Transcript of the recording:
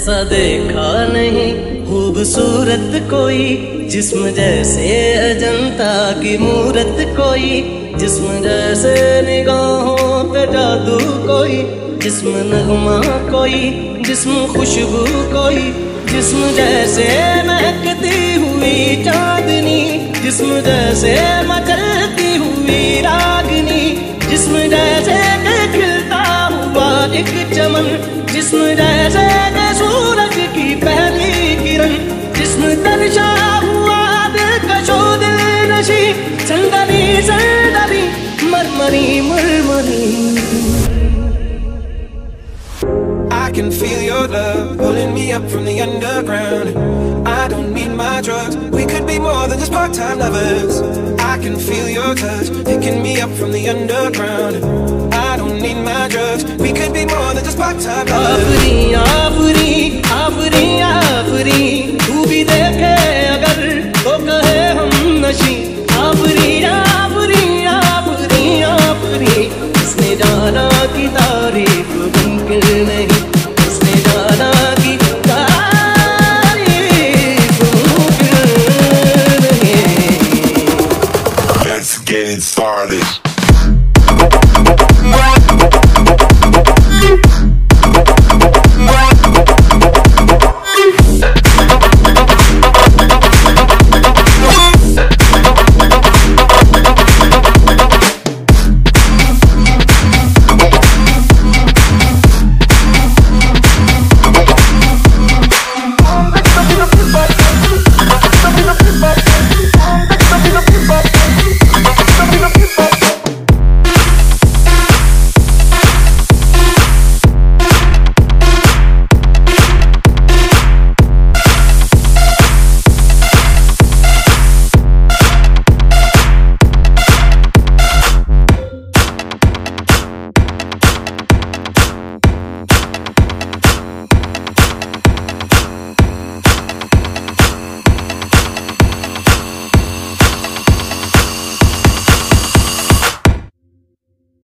ऐसा देखा नहीं खूबसूरत कोई, जिस्म जैसे अजंता की मूरत कोई, जिस्म जैसे निगाहों पे जादू कोई, जिस्म नगमा कोई, जिस्म खुशबू कोई, जिस्म जैसे महकती हुई चांदनी, जिस्म जैसे मचलती हुई रागनी, जिस्म जैसे खिलता हुआ एक चमन, जिस्म जैसे सूरज की पहली किरण, जिस्म तरशा हुआ दिलकशो दिल नशी, संदली संदली मरमरी मरमरी। I can feel your love pulling me up from the underground. I don't need my drugs, we could be more than just part-time lovers. I can feel your touch picking me up from the underground. I don't need my drugs, we could be more than just part-time lovers. आफरी आफरी आफरी तू भी देखे अगर तो कहे हम नशी। आफरी आफरी आफरी आफरी इसने जाना की तारीफ मुमकिन नहीं, इसने जाना की तारीफ मुमकिन नहीं। Let's get it started.